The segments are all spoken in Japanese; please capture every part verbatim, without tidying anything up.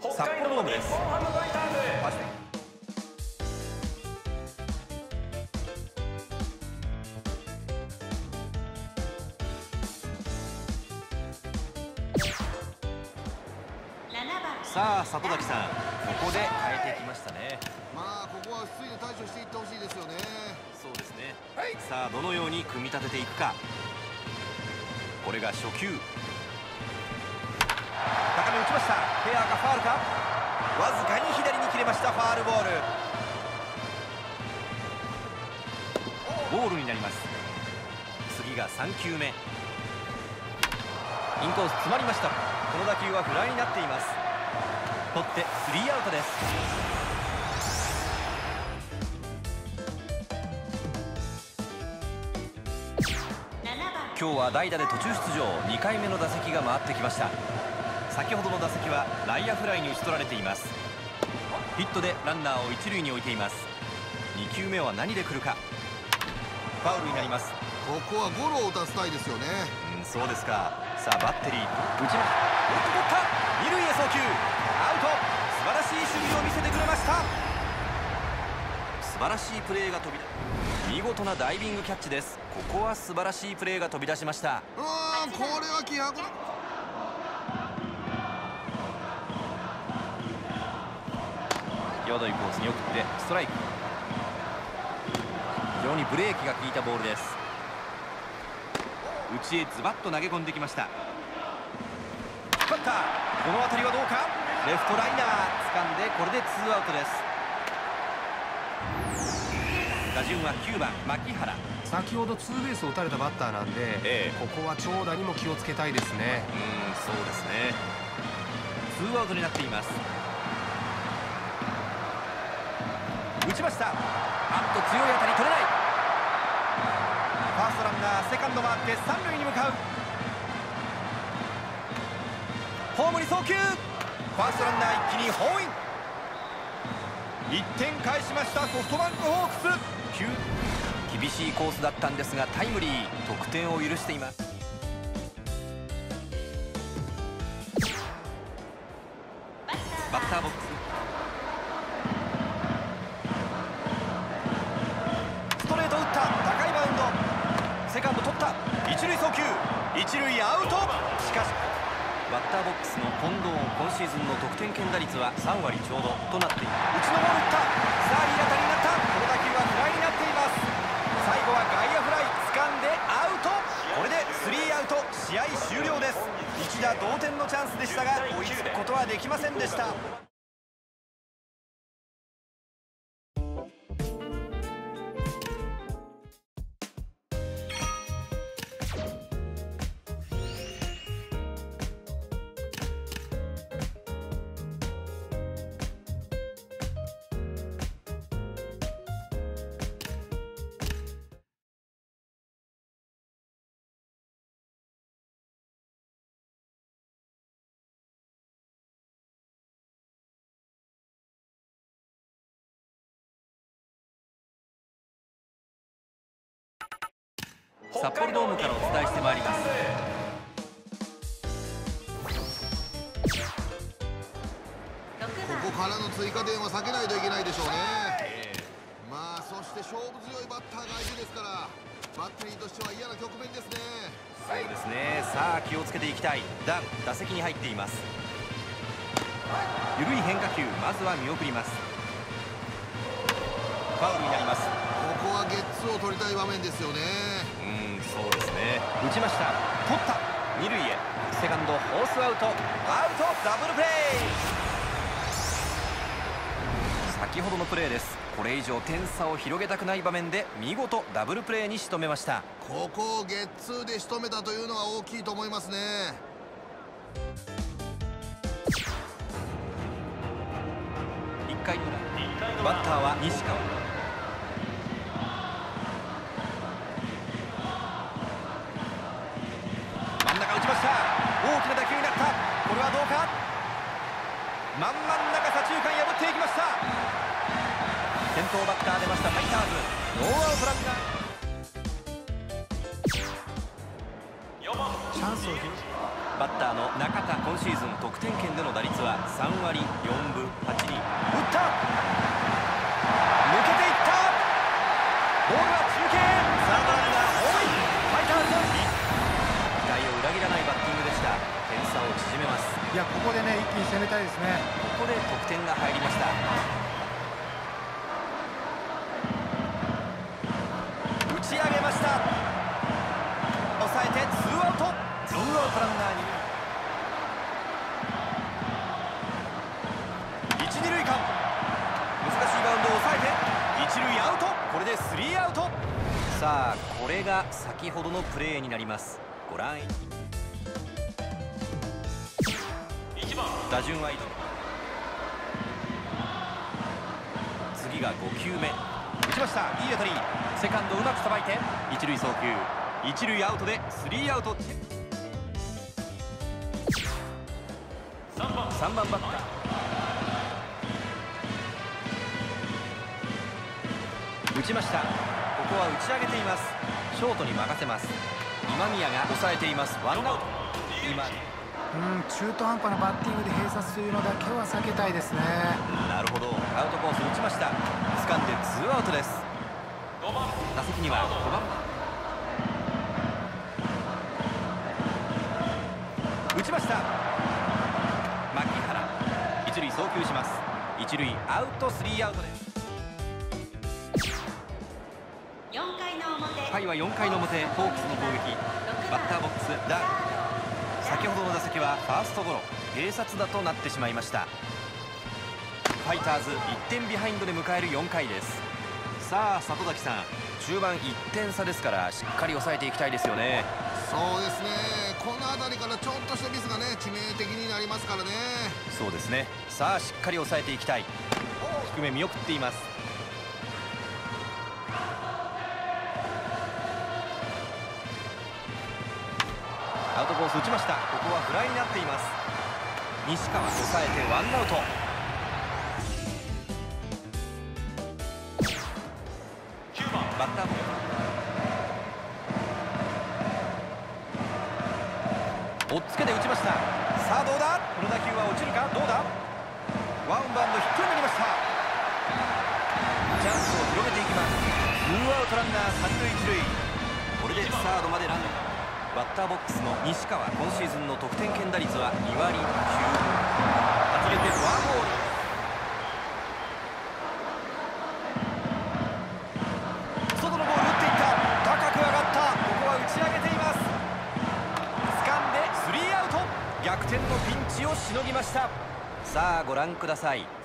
札幌ドームです。さあ里崎さん、ここで変えてきましたね。 まあここは落ち着いて対処していってほしいですよね。 そうですね。さあどのように組み立てていくか。これが初球、高め打ちました。フェアかファールか、わずかに左に切れました。ファールボール、ボールになります。次がさん球目、インコース詰まりました。この打球はフライになっています。取ってスリーアウトです。今日は代打で途中出場、にかいめの打席が回ってきました。先ほどの打席は内野フライに打ち取られています。ヒットでランナーを一塁に置いています。に球目は何で来るか。ファウルになります。 ここはゴロを打たせたいですよね。 うん、そうですか。さあバッテリー打ちました。おっと取った、二塁へ送球、アウト。素晴らしい守備を見せてくれました。素晴らしいプレーが飛び出、見事なダイビングキャッチです。ここは素晴らしいプレーが飛び出しました。 うーん、これは気迫だ。 際どいコースに送ってストライク。非常にブレーキが効いたボールです。内へズバッと投げ込んできました。引っ張った、この当たりはどうか。レフトライナー掴んで、これでツーアウトです。打順はきゅうばん牧原。 先ほどツーベースを打たれたバッターなんで、ええ、ここは長打にも気をつけたいですね。 うん、そうですね。ツーアウトになっています。打ちました。あっと強い当たり取れない。ファーストランナーセカンド回って三塁に向かう。ホームに送球、ファーストランナー一気にホームイン。いってん返しましたソフトバンクホークス。厳しいコースだったんですがタイムリー、得点を許しています。バッターボックス、ストレート打った、高いバウンド、セカンド取った、一塁送球、一塁アウト。しかしバッターボックスの近藤、今シーズンの得点圏打率はさん割ちょうどとなっている。内のボール打った。さあいい当たりになった。この打球はフライになっています。最後は外野フライ、掴んでアウト。これでスリーアウト、試合終了です。一打同点のチャンスでしたが追いつくことはできませんでした。札幌ドームからお伝えしてまいります。 ここからの追加点は避けないといけないでしょうね。まあそして勝負強いバッターが相手ですから、バッテリーとしては嫌な局面ですね。 そうですね。さあ気をつけていきたい。ダン、打席に入っています。緩い変化球、まずは見送ります。ファウルになります。 ここはゲッツーを取りたい場面ですよね。 うん、そうですね。打ちました。取った。二塁へ。セカンドフォースアウト。アウト。ダブルプレー。先ほどのプレーです。これ以上点差を広げたくない場面で見事ダブルプレーに仕留めました。 ここをゲッツーで仕留めたというのは大きいと思いますね。 いっかいの裏、バッターは西川。真ん中打ちました。大きな打球になった。これはどうか。真ん真ん中左中間破っていきました。先頭バッター出ましたファイターズ。ノーアウトランナー。チャンスを広げ、 バッターの中田、今シーズン得点圏での打率はさんわりよんぶはちり。打った、抜けていった、ボールは中継、サードランナーホームイン。ファイターズ、期待を裏切らないバッティングでした。点差を縮めます。 いや、ここでね一気に攻めたいですね。 ここで得点が入りました。打ち上げました。抑えてツーアウト。ツーアウトランナーに一、二塁間、難しいバウンドを抑えて一塁アウト。これでスリーアウト。さあ、これが先ほどのプレーになります。ご覧、打順はいい。次がごきゅうめ、打ちました。いい当たり、セカンドうまくさばいて一塁送球、一塁アウトでスリーアウト。さんばんバッター、打ちました。ここは打ち上げています。ショートに任せます。今宮が抑えています。ワンアウト。今うん、中途半端なバッティングで併殺というのだけは避けたいですね。 なるほど、アウトコース打ちました。掴んでツーアウトです。打席にはごばん、打ちました。牧原、一塁送球します。一塁アウト、スリーアウトです。 よんかいの表、 回はよんかいの表、ホークスの攻撃。バッターボックス、ダウン。先ほどの打席はファーストゴロ、併殺打となってしまいました。ファイターズいってんビハインドで迎えるよんかいです。さあ里崎さん、中盤いってん差ですからしっかり抑えていきたいですよね。 そうですね、この辺りからちょっとしたミスがね致命的になりますからね。 そうですね、さあしっかり抑えていきたい。低め見送っています。アウトコース打ちました。ここはフライになっています。西川抑えてワンアウト。バッターボックス、おっつけて打ちました。さあどうだ、この打球は落ちるか、どうだ、ワンバウンドヒットになりました。チャンスを広げていきます。ツーアウトランナー三塁一塁。これでサードまでランナー。バッターボックスの西川、今シーズンの得点圏打率はにわりきゅうぶ。外れてフォアボール。外のボール打っていった、高く上がった。ここは打ち上げています。掴んでスリーアウト。逆転のピンチをしのぎました。さあご覧ください。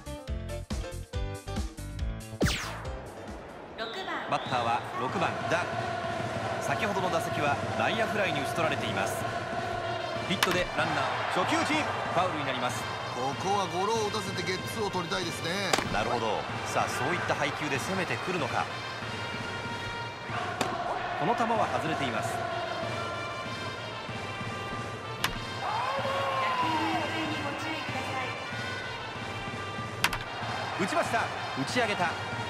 バッターはろくばんダン。先ほどの打席は内野フライに打ち取られています。ヒットでランナー初球打ち、ファウルになります。 ここはゴロを打たせてゲッツーを取りたいですね。 なるほど、さあそういった配球で攻めてくるのか。この球は外れています。打ちました。打ち上げた。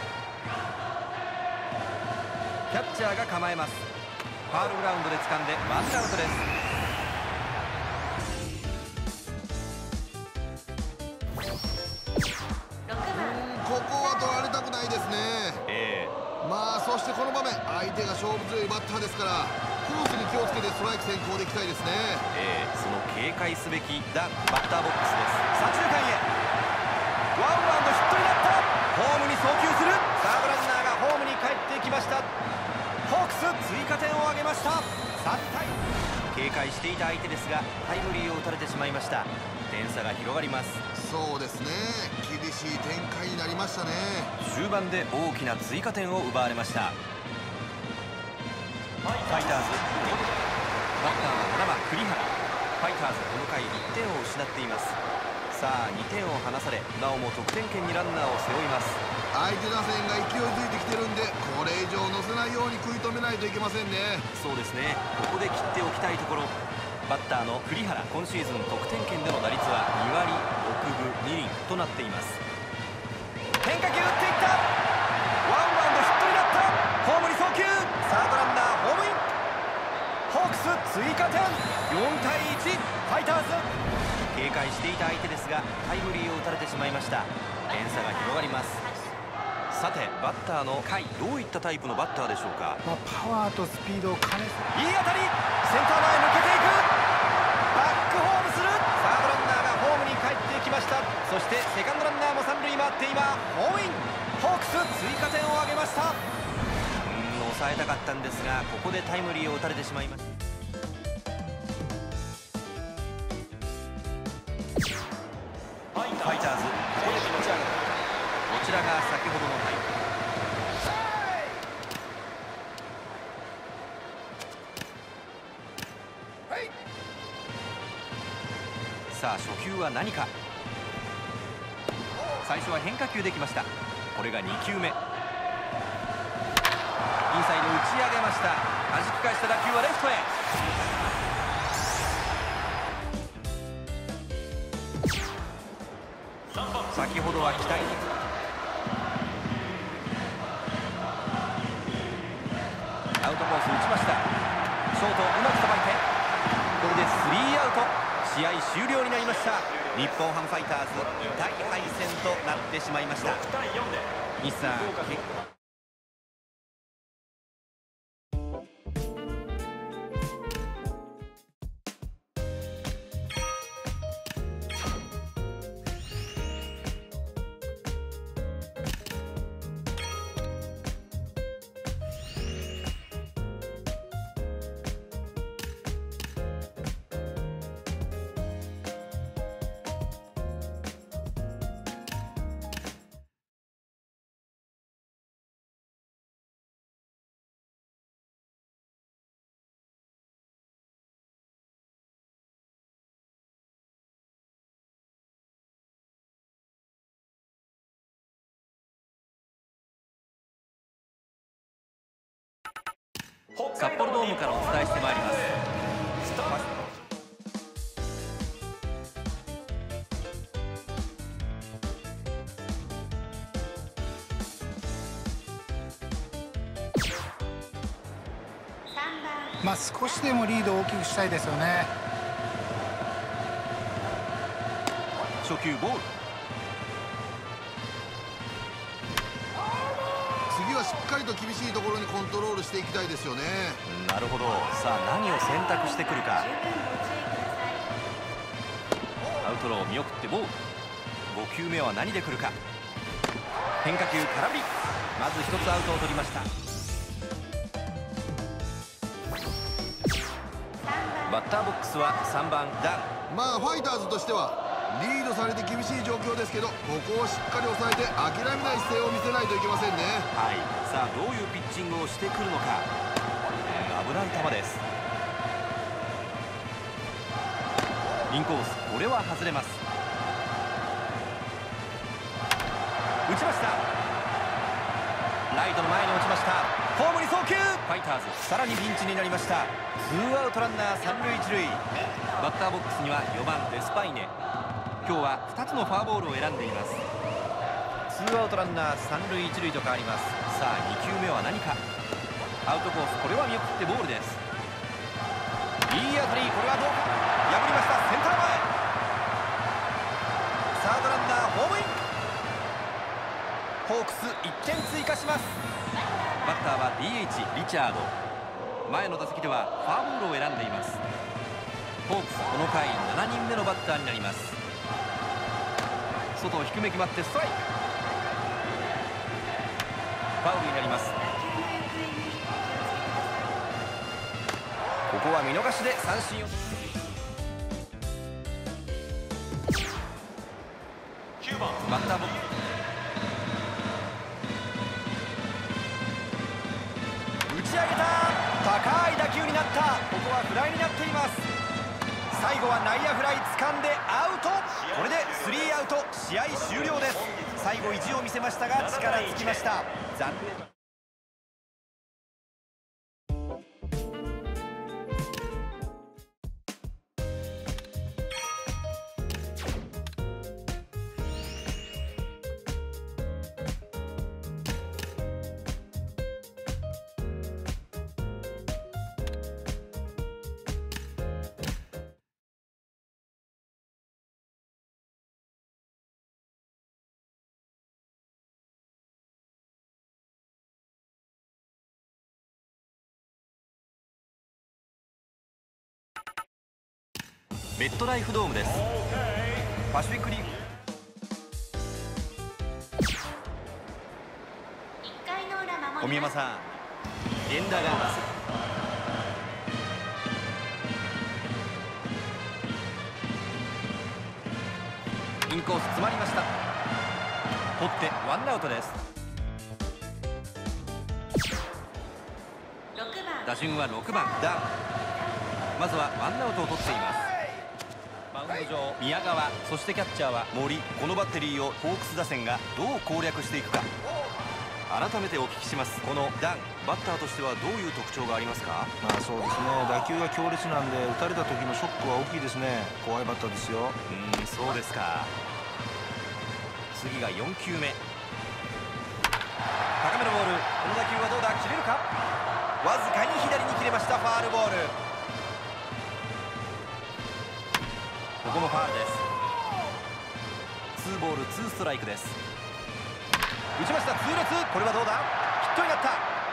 キャッチャーが構えます。ファウルグラウンドで掴んでワンアウトです。 ここは取られたくないですね。 えー、まあそしてこの場面、相手が勝負強いバッターですからコースに気をつけてストライク先行でいきたいですね。 えー、その警戒すべきダンバッターボックスです。左中間へワンバウンドヒットになった。ホームに送球する。サードランナーがホームに帰ってきました。ホークス追加点を挙げました。さんたい。警戒していた相手ですがタイムリーを打たれてしまいました。点差が広がります。 そうですね、厳しい展開になりましたね。 終盤で大きな追加点を奪われました。ファイターズバッターはななばん栗原。ファイターズこの回いってんを失っています。さあにてんを離されなおも得点圏にランナーを背負います。 相手打線が勢いづいてきてるんでこれ以上乗せないように食い止めないといけませんね。 そうですね、ここで切っておきたいところ。バッターの栗原、今シーズン得点圏での打率はにわりろくぶにりんとなっています。変化球打っていった。ワンバウンドヒットになった。ホームに送球。サードランナーホームイン。ホホークス追加点。よんたいいち、ファイターズ。警戒していた相手ですがタイムリーを打たれてしまいました。点差が広がります。さてバッターの甲斐、どういったタイプのバッターでしょうか。 まあ、パワーとスピードを兼ねいい当たり、センター前抜けていく。バックホームする。サードランナーがホームに帰ってきました。そしてセカンドランナーも三塁回って今ホームイン。ホークス追加点を挙げました。うーん、抑えたかったんですがここでタイムリーを打たれてしまいました。ファイターズ、ここでピッチャー。こちらが先ほどのタイム。さあ初球は何か。最初は変化球できました。これがにきゅうめ。インサイド打ち上げました。弾き返した打球はレフトへ。先ほどは期待にアウトコース打ちました。ショートうまくさばいて、これでスリーアウト。試合終了になりました。日本ハムファイターズ大敗戦となってしまいました。日産札幌ドームからお伝えしてまいります。 まあ少しでもリードを大きくしたいですよね。 初球ボール。 次はしっかりと厳しいところにコントロールしていきたいですよね。 なるほど。さあ何を選択してくるか。アウトロー見送ってボール。ごきゅうめは何でくるか。変化球空振り。まずひとつアウトを取りました。バッターボックスはさんばんダン。 まあファイターズとしてはリードされて厳しい状況ですけど、ここをしっかり抑えて諦めない姿勢を見せないといけませんね。 はい、さあどういうピッチングをしてくるのか。えー、危ない球です。インコース、これは外れます。打ちました。ライトの前に落ちました。ホームに送球。ファイターズさらにピンチになりました。ツーアウトランナー三塁一塁。バッターボックスにはよばんデスパイネ。今日はふたつのフォアボールを選んでいます。ツーアウトランナー三塁一塁と変わります。さあにきゅうめは何か。アウトコース、これは見送ってボールです。いい当たり、これはどうか。破りました。センター前。サードランナーホームイン。ホークスいってん追加します。バッターは ディーエイチ リチャード。前の打席ではフォアボールを選んでいます。ホークスこの回しちにんめのバッターになります。外を低め決まってストライク。ファウルになります。ここは見逃しで三振を。バッターボックス。打ち上げた。高い打球になった。ここはフライになっています。最後は内野フライ掴んでアウト。これでスリーアウト。試合終了です。最後意地を見せましたが力尽きました。残念。 メットライフドームです。パシフィックリーグいっかいの裏守ります。 小宮山さん、源田がインコース詰まりました。取ってワンアウトです。 ろくばん打順はろくばんダン。まずはワンアウトを取っています。マウンド上宮川、そしてキャッチャーは森。このバッテリーをホークス打線がどう攻略していくか改めてお聞きします。このダン、バッターとしてはどういう特徴がありますか？ まあそうですね、打球が強烈なんで打たれた時のショックは大きいですね。怖いバッターですよ。 うーん、そうですか。次がよんきゅうめ、高めのボール。この打球はどうだ、切れるか。わずかに左に切れました。ファールボール。ここもファールです。ツーボールツーストライクです。打ちました。痛烈。これはどうだ、ヒットになった。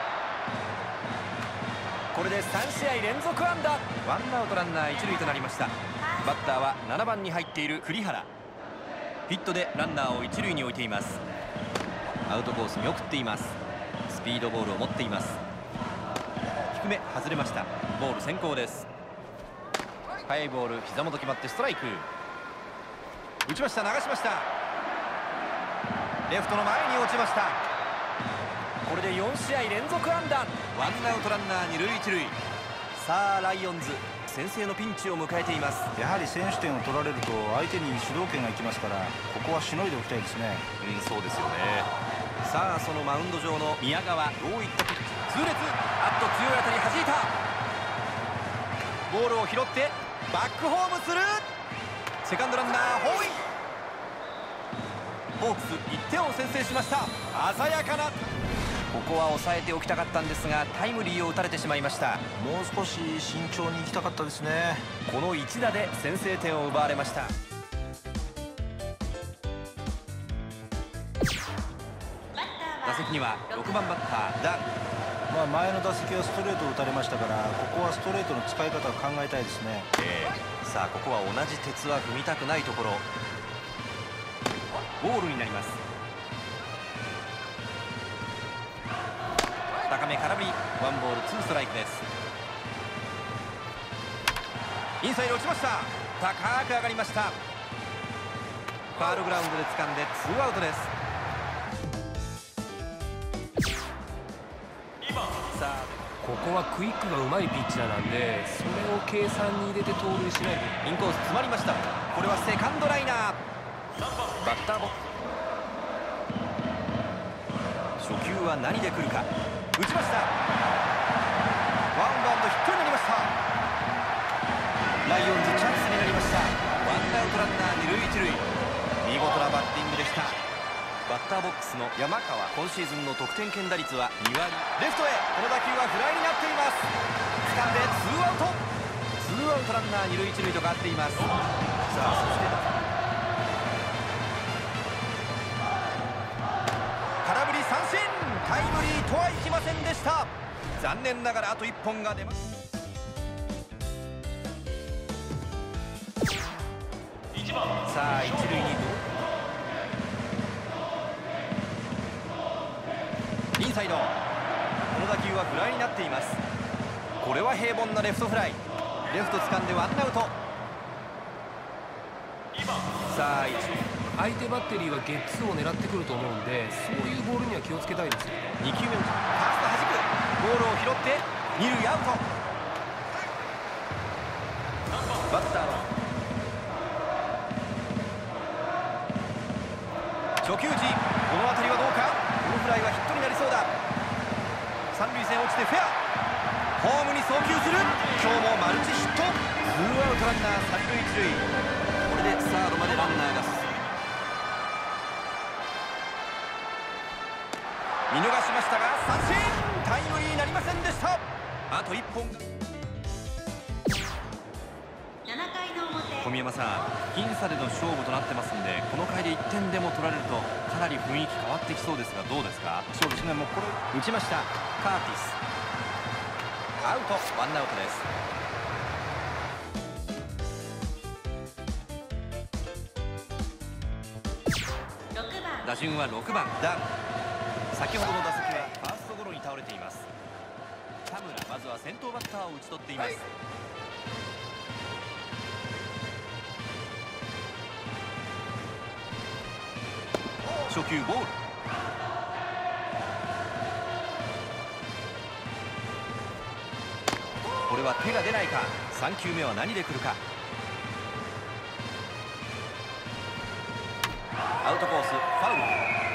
これでさんしあい連続安打。ワンアウトランナー一塁となりました。バッターはななばんに入っている栗原。ヒットでランナーを一塁に置いています。アウトコース見送っています。スピードボールを持っています。低め外れました。ボール先行です。速いボール、膝元決まってストライク。打ちました。流しました。レフトの前に落ちました。これでよんしあい連続安打。ワンアウトランナー二塁一塁。さあライオンズ、先制のピンチを迎えています。 やはり先取点を取られると相手に主導権がいきますから、ここはしのいでおきたいですね。 うん、そうですよね。さあそのマウンド上の宮川、どういったピッチ。痛烈。あっと強い当たり、弾いた。ボールを拾ってバックホームする。セカンドランナーホーイ。ホークスいってんを先制しました。鮮やかな。ここは抑えておきたかったんですが、タイムリーを打たれてしまいました。 もう少し慎重に行きたかったですね。 この一打で先制点を奪われました。打席にはろくばんバッターダン。 まあ前の打席はストレートを打たれましたから、ここはストレートの使い方を考えたいですね。 えー、さあここは同じ鉄は踏みたくないところ。ボールになります。高め空振り。ワンボールツーストライクです。インサイド落ちました。高く上がりました。ファールグラウンドで掴んでツーアウトです。さあここはクイックがうまいピッチャーなんで、それを計算に入れて盗塁しないと。 インコース詰まりました。これはセカンドライナー。バッターボックス。初球は何で来るか。打ちました。ワンバウンドヒットになりました。ライオンズチャンスになりました。ワンアウトランナー二塁一塁。見事なバッティングでした。バッターボックスの山川、今シーズンの得点圏打率はにわり。レフトへ。この打球はフライになっています。掴んでツーアウト。ツーアウトランナー二塁一塁と変わっています。さあそして空振り三振。タイムリーとはいきませんでした。残念ながらあといっぽんが出ます。さあ一塁にインサイド。この打球はフライになっています。これは平凡なレフトフライ。レフト掴んでワンアウト。さあ一塁、 相手バッテリーはゲッツーを狙ってくると思うんで、そういうボールには気をつけたいですよ。 にきゅうめ、ファースト弾く。ボールを拾って二塁アウト。バッターは初球時。この当たりはどうか。このフライはヒットになりそうだ。三塁線落ちてフェア。ホームに送球する。今日もマルチヒット。ツーアウトランナー三塁一塁。これでサードまでランナーが進む。見逃しましたが三振。タイムリーになりませんでした。あといっぽん。 ななかいの表。 小宮山さん、僅差での勝負となってますんで、この回でいってんでも取られるとかなり雰囲気変わってきそうですが、どうですか？ そうですね、もうこれ打ちました。カーティスアウト。ワンアウトです。 打順はろくばんダン。先ほどの打席はファーストゴロに倒れています。田村、まずは先頭バッターを打ち取っています。初球ボール。これは手が出ないか。さん球目は何で来るか。アウトコース、ファウル。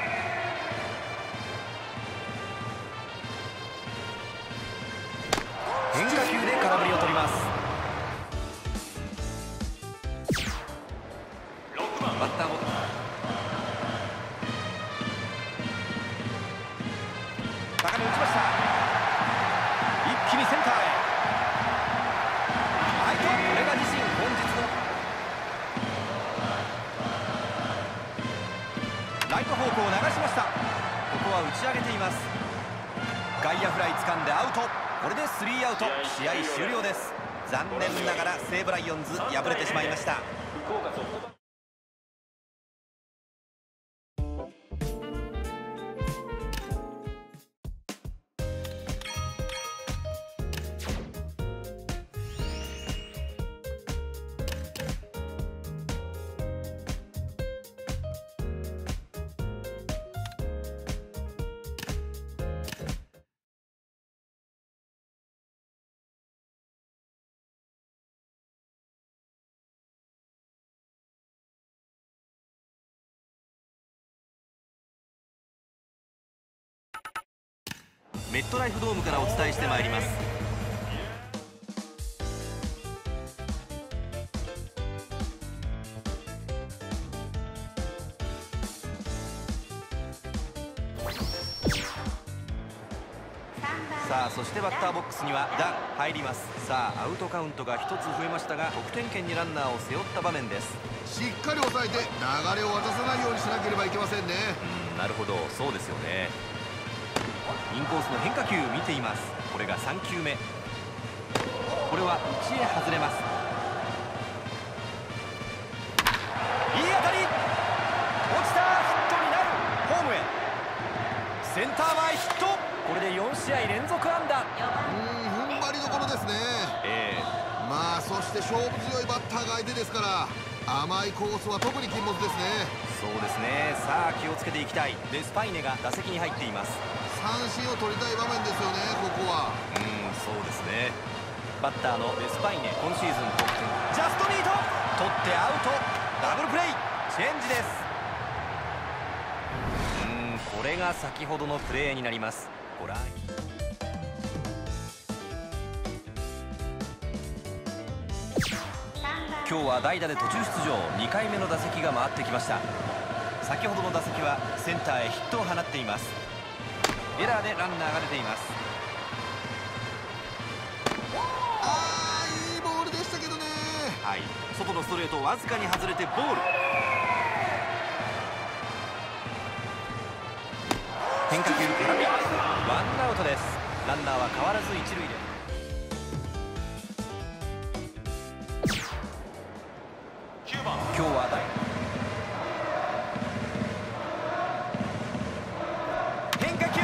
変化球で空振りを取ります。バッターボックス。高め打ちました。一気にセンターへ。ライト、これが自身本日のライト方向を流しました。ここは打ち上げています。外野フライ掴んでアウト。これでスリーアウト。試合終了です。残念ながら西武ライオンズ敗れてしまいました。メットライフドームからお伝えしてまいります。さあ、そしてバッターボックスにはダン入ります。さあ、アウトカウントがひとつ増えましたが、得点圏にランナーを背負った場面です。 しっかり抑えて流れを渡さないようにしなければいけませんね。 うん、なるほど、そうですよね。インコースの変化球見ています。これがさん球目。これは内へ外れます。いい当たり、落ちた。ヒットになる。ホームへ。センター前ヒット。これでよん試合連続安打。 うん、踏ん張りどころですね。 ええー、 まあそして勝負強いバッターが相手ですから、甘いコースは特に禁物ですね。 そうですね。さあ、気をつけていきたい。デスパイネが打席に入っています。 三振を取りたい場面ですよね、ここは。 うん、そうですね。バッターのデスパイネ、今シーズン得点ジャストミート。取ってアウト。ダブルプレーチェンジです。うん、これが先ほどのプレーになります。ご覧今日は代打で途中出場。にかいめの打席が回ってきました。先ほどの打席はセンターへヒットを放っています。エラーでランナーが出ています。 あー、いいボールでしたけどね。 はい、外のストレートわずかに外れてボール。変化球空振り。ワンアウトです。ランナーは変わらず一塁で。今日は大変化球打った。抜けていった。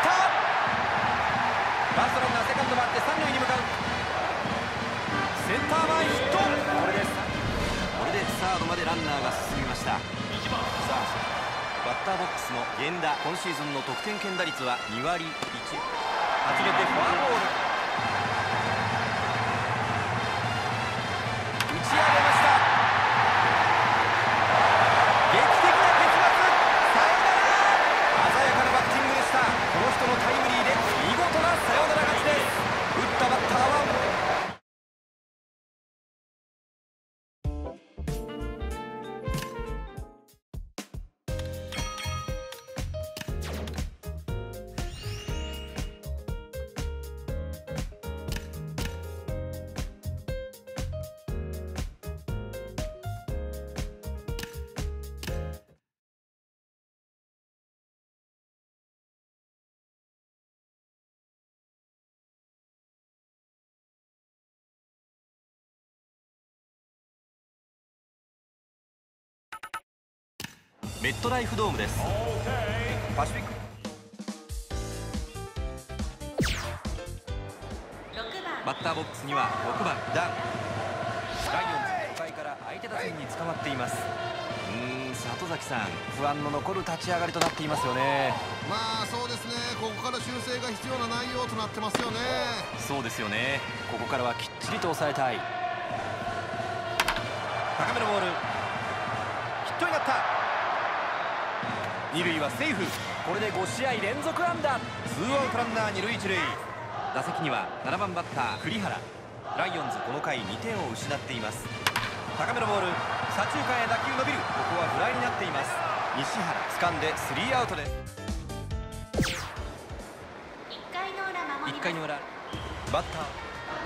ファーストランナーセカンド回って三塁に向かう。センター前ヒット。これです。これでサードまでランナーが進みました。さあ、バッターボックスの源田、今シーズンの得点圏打率はに割いち。初めてフォアボール。打ち上げました。劇的な結末。サヨナラ。鮮やかなバッティングでした。この人のタイムリーで見事なサヨナラ勝ちです。打ったバッターはメットライフドームです。パシフィックバッターボックスにはろくばんダン。ライオンズ初回から相手打線に捕まっています。うーん、里崎さん、不安の残る立ち上がりとなっていますよね。 まあそうですね、ここから修正が必要な内容となってますよね。 そうですよね。ここからはきっちりと抑えたい。高めのボール、ヒットになった。二塁はセーフ。これでごしあい連続安打。ツーアウトランナー二塁一塁。打席にはななばんバッター栗原。ライオンズこの回にてんを失っています。高めのボール、左中間へ打球伸びる。ここはフライになっています。西原掴んでスリーアウトです。 いっかいの裏守りいっかいの裏、バッター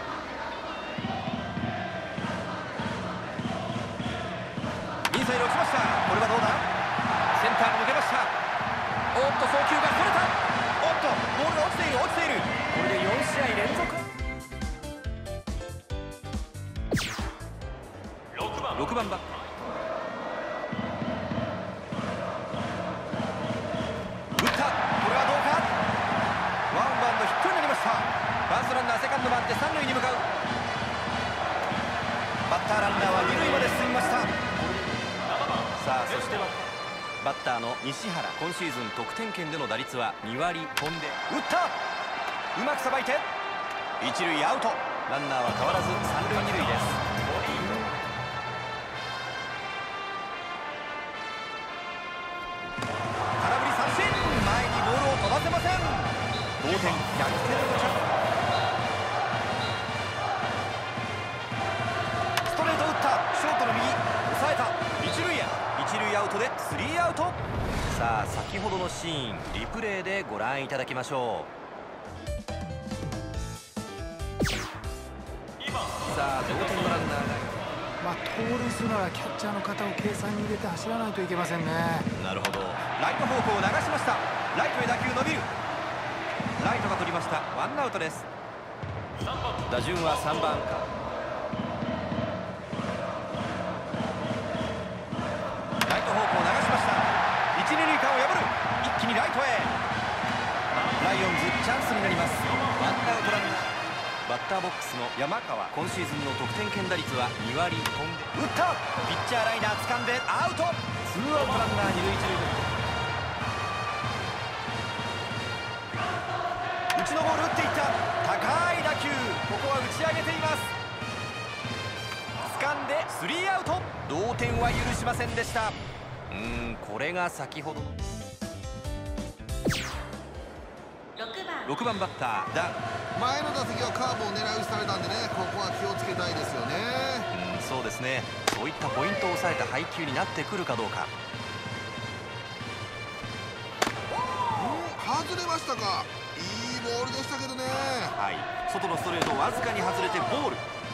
インサイド落ちました。これはどうだ。センターに抜けました。おっと、送球がそれた。おっと、ボールが落ちている落ちている。これでよんしあい連続。ろくばんバッター打った。これはどうか。ワンバウンドヒットになりました。バーストランナーセカンド回って三塁に向かう。バッターランナーは二塁まで進みました。さあ、そしてバッターの西原、今シーズン得点圏での打率はにわり飛んで打った。うまくさばいて一塁アウト。ランナーは変わらず三塁二塁です。空振り三振。前にボールを飛ばせません。同点、逆転のチャンス。ストレート打った。ショートの右抑えた。一塁へ。一塁アウトでスリーアウト。さあ、先ほどのシーンリプレイでご覧いただきましょう。さあ、同点のランナーが、 まあ、盗塁するならキャッチャーの肩を計算に入れて走らないといけませんね。 なるほど。ライト方向を流しました。ライトへ打球伸びる。ライトが取りました。ワンアウトです。打順はさんばん。ライト方向を流しました。一二塁間を破る。一気にライトへ。ライオンズチャンスになります。ワンアウトランナー。バッターボックスの山川、今シーズンの得点圏打率はにわり飛んで打った。ピッチャーライナー掴んでアウト。ツーアウトランナー二塁一塁。内のボール打っていった。高い打球、ここは打ち上げています。掴んでスリーアウト。同点は許しませんでした。うーん、これが先ほどのろくばんバッターダン。 前の打席はカーブを狙い撃ちされたんでね、ここは気をつけたいですよね。 うん、そうですね。そういったポイントを抑えた配球になってくるかどうか。 外れましたか。いいボールでしたけどね。 はい、外のストレートわずかに外れてボール。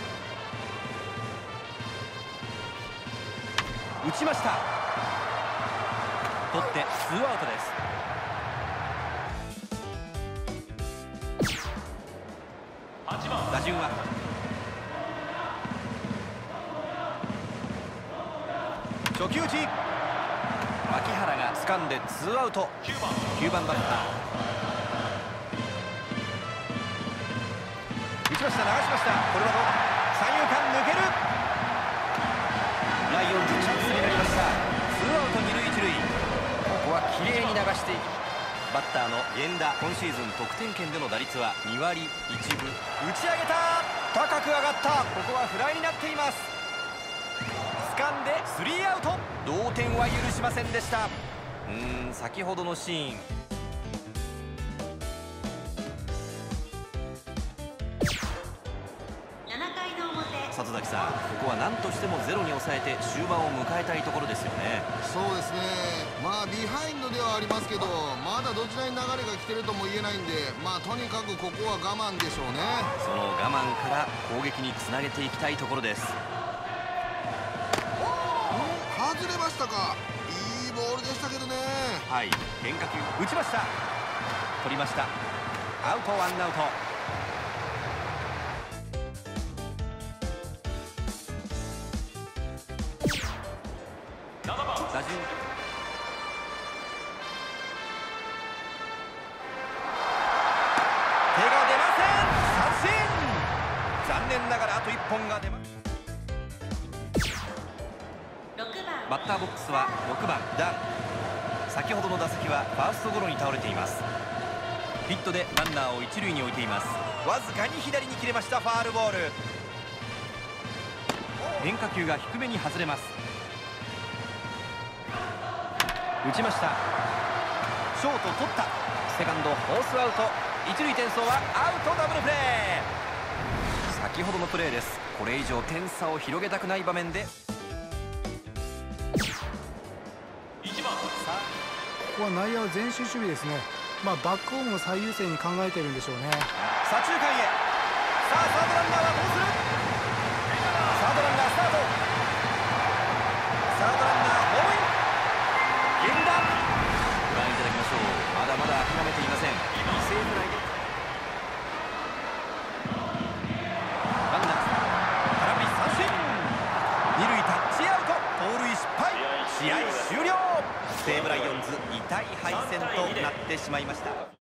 打ちました。取ってツーアウトです。打順は初球打ち。牧原が掴んでツーアウト。きゅうばんバッター打ちました。流しました。これはどうだ。三遊間抜ける。ライオンズチャンスになりました。ツーアウト二塁一塁。ここはきれいに流していき、バッターの源田、今シーズン得点圏での打率はにわりいちぶ。打ち上げた。高く上がった。ここはフライになっています。掴んでスリーアウト。同点は許しませんでした。うーん、先ほどのシーンななかいの表。 里崎さん、ここは何としてもゼロに抑えて終盤を迎えたいところですよね。 そうですね。まあビハインドではありますけど、まだどちらに流れが来てるとも言えないんで、まあとにかくここは我慢でしょうね。 その我慢から攻撃につなげていきたいところです。 外れましたか。いいボールでしたけどね。 はい、変化球打ちました。取りました。アウト。ワンアウト。打順念ながらあといっぽんが出ます。バッターボックスはろくばんダン。先ほどの打席はファーストゴロに倒れています。ヒットでランナーを一塁に置いています。わずかに左に切れました。ファールボール。変化球が低めに外れます。打ちました。ショート取った。セカンドフォースアウト。一塁転送はアウト。ダブルプレー。先ほどのプレーです。これ以上点差を広げたくない場面でここは内野は前進守備ですね。まあバックホームを最優先に考えているんでしょうね。 左中間へ。さあサードランナーはどうする。サードランナースタート。サードランナーホームイン。源田、ご覧いただきましょう。まだまだ諦めていません。犠牲フライでワンナッツ空振り三振。二塁タッチアウト。盗塁失敗。試合終了。西武ライオンズ痛い敗戦となってしまいました。